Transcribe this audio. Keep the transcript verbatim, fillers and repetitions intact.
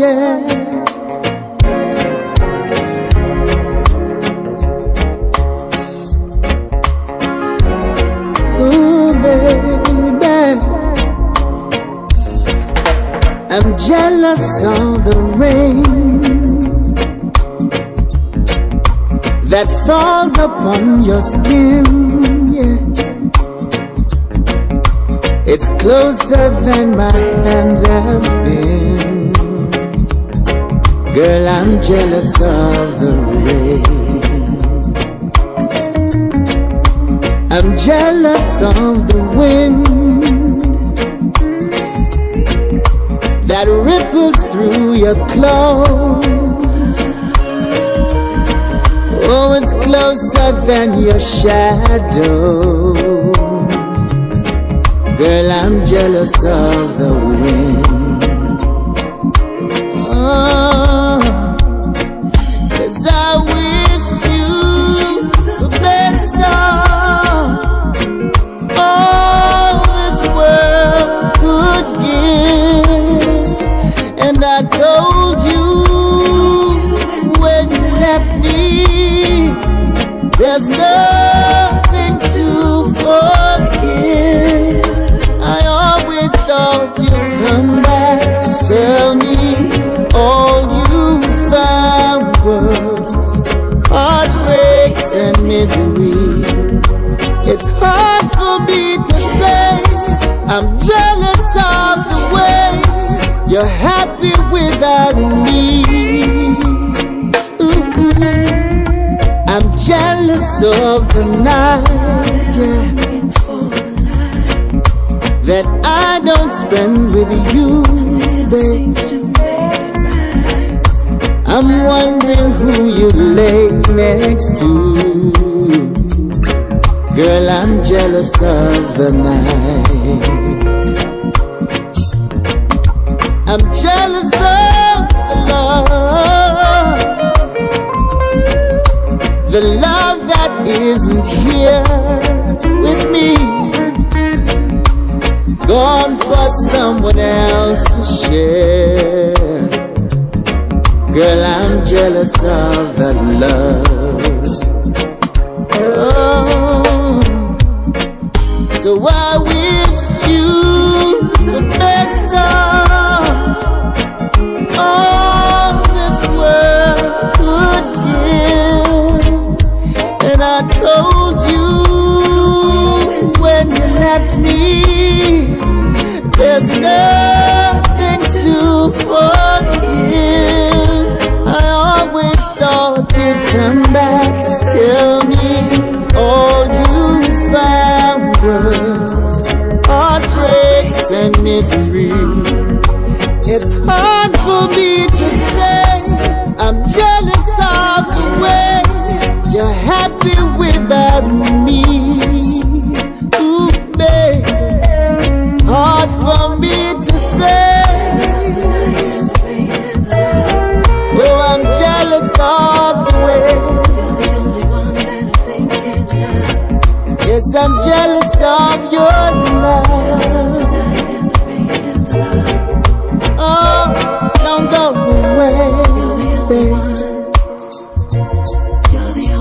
Ooh, baby, I'm jealous of the rain that falls upon your skin, yeah. It's closer than my hands have been. Girl, I'm jealous of the rain. I'm jealous of the wind that ripples through your clothes. Oh, it's closer than your shadow. Girl, I'm jealous of the wind. Oh, 'cause I wish you the best of all this world could give. And I told you when you left me, there's nothing to forgive. I always thought you'd come back to tell me all you found was heartbreaks and misery. It's hard for me to say I'm jealous of the ways you're happy without me. Ooh, I'm jealous of the night, yeah, that I don't spend with you, babe. I'm wondering who you lay next to. Girl, I'm jealous of the night. I'm jealous of the love, the love that isn't here with me, gone for someone else to share. Girl, I'm jealous of that love. Oh, so I wish you the best of all this world could give. And I told you when you left me, there's nothing to forgive. I always thought you'd come back to tell me all you found was heartbreaks and misery. It's hard for me to say I'm jealous of the ways you're happy without me. Ooh, baby, hard for me to say. Oh, I'm jealous of the way. Yes, I'm jealous of your love. Oh, don't go away, baby.